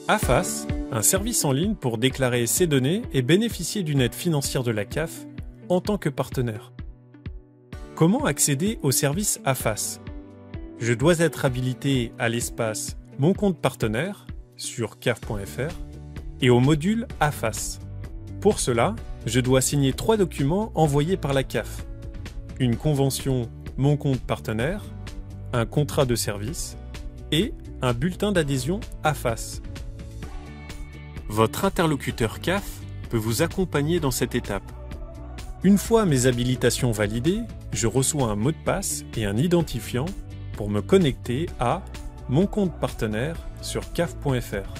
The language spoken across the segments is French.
AFAS, un service en ligne pour déclarer ses données et bénéficier d'une aide financière de la CAF en tant que partenaire. Comment accéder au service AFAS? Je dois être habilité à l'espace Mon compte partenaire sur caf.fr et au module AFAS. Pour cela, je dois signer 3 documents envoyés par la CAF. Une convention Mon compte partenaire, un contrat de service et un bulletin d'adhésion AFAS. Votre interlocuteur CAF peut vous accompagner dans cette étape. Une fois mes habilitations validées, je reçois un mot de passe et un identifiant pour me connecter à Mon compte partenaire sur caf.fr.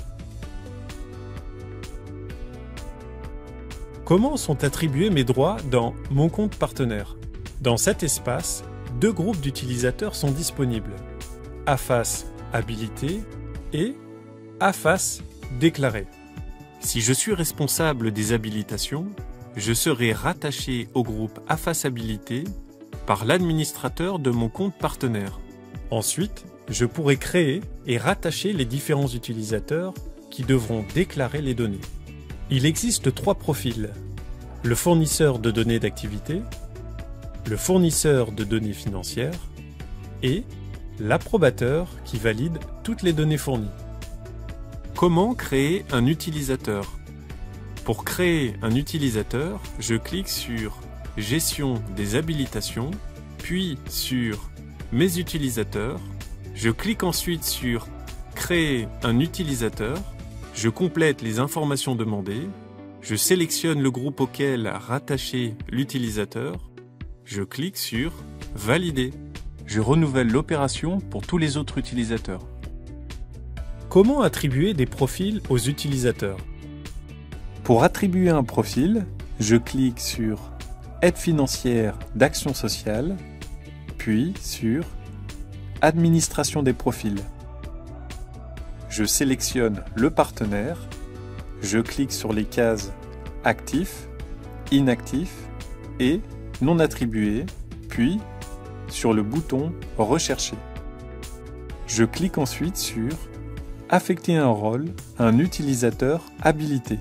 Comment sont attribués mes droits dans Mon compte partenaire? Dans cet espace, 2 groupes d'utilisateurs sont disponibles. AFAS habilité et AFAS déclaré. Si je suis responsable des habilitations, je serai rattaché au groupe AFAS habilité par l'administrateur de mon compte partenaire. Ensuite, je pourrai créer et rattacher les différents utilisateurs qui devront déclarer les données. Il existe 3 profils: le fournisseur de données d'activité, le fournisseur de données financières et l'approbateur qui valide toutes les données fournies. Comment créer un utilisateur? Pour créer un utilisateur, je clique sur Gestion des habilitations, puis sur Mes utilisateurs. Je clique ensuite sur Créer un utilisateur. Je complète les informations demandées. Je sélectionne le groupe auquel rattacher l'utilisateur. Je clique sur Valider. Je renouvelle l'opération pour tous les autres utilisateurs. Comment attribuer des profils aux utilisateurs? Pour attribuer un profil, je clique sur Aide financière d'action sociale, puis sur Administration des profils. Je sélectionne le partenaire, je clique sur les cases Actif, Inactif et Non attribué, puis sur le bouton Rechercher. Je clique ensuite sur Affecter un rôle à un utilisateur habilité.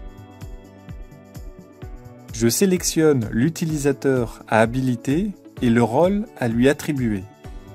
Je sélectionne l'utilisateur à habiliter et le rôle à lui attribuer.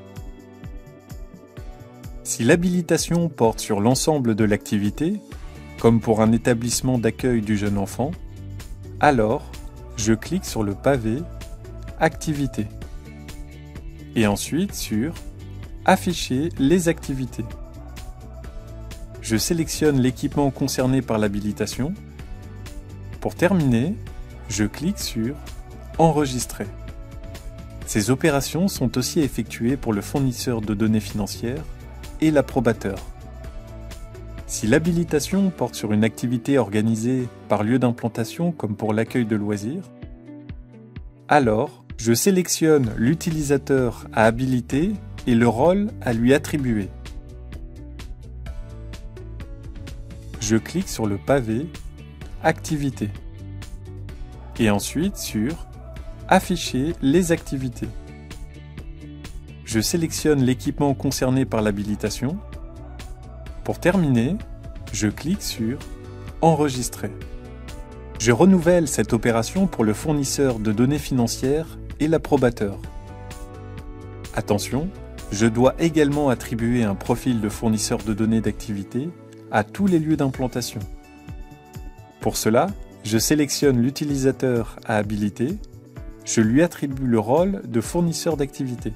Si l'habilitation porte sur l'ensemble de l'activité, comme pour un établissement d'accueil du jeune enfant, alors je clique sur le pavé Activités et ensuite sur Afficher les activités. Je sélectionne l'équipement concerné par l'habilitation. Pour terminer, je clique sur Enregistrer. Ces opérations sont aussi effectuées pour le fournisseur de données financières et l'approbateur. Si l'habilitation porte sur une activité organisée par lieu d'implantation comme pour l'accueil de loisirs, alors je sélectionne l'utilisateur à habiliter et le rôle à lui attribuer. Je clique sur le pavé Activités et ensuite sur Afficher les activités. Je sélectionne l'équipement concerné par l'habilitation. Pour terminer, je clique sur Enregistrer. Je renouvelle cette opération pour le fournisseur de données financières et l'approbateur. Attention, je dois également attribuer un profil de fournisseur de données d'activité à tous les lieux d'implantation. Pour cela, je sélectionne l'utilisateur à habiliter, je lui attribue le rôle de fournisseur d'activité.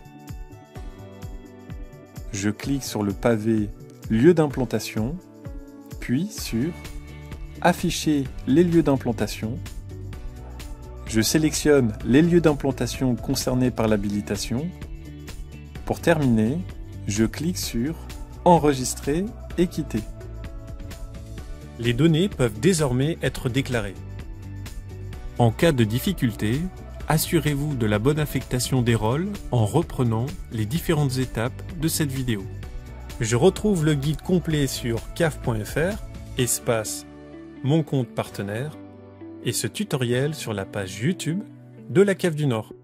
Je clique sur le pavé Lieu d'implantation, puis sur Afficher les lieux d'implantation. Je sélectionne les lieux d'implantation concernés par l'habilitation. Pour terminer, je clique sur Enregistrer et quitter. Les données peuvent désormais être déclarées. En cas de difficulté, assurez-vous de la bonne affectation des rôles en reprenant les différentes étapes de cette vidéo. Je retrouve le guide complet sur caf.fr, espace Mon compte partenaire, et ce tutoriel sur la page YouTube de la CAF du Nord.